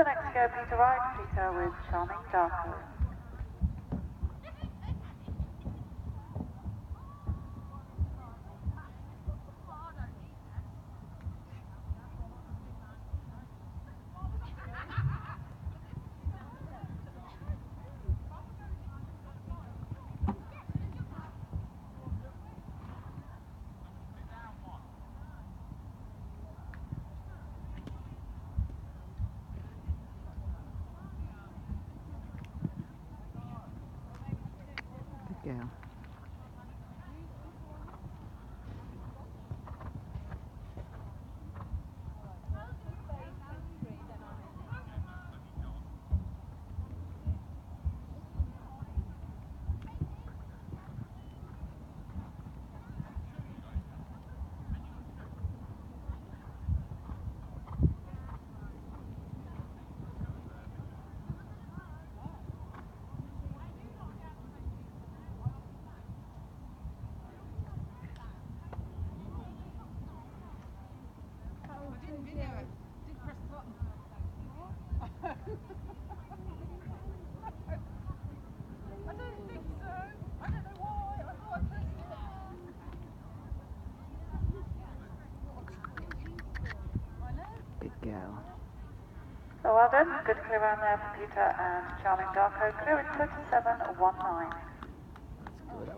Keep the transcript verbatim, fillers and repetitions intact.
the next go, Peter right, Peter with Charming Darco. Good girl. Video it. Did press the button. I don't think so. I don't know why. I thought I pressed it. I know. Good girl. So well done. Good clear around there for Peter and Charming Darco. Clear at thirty-seven one nine.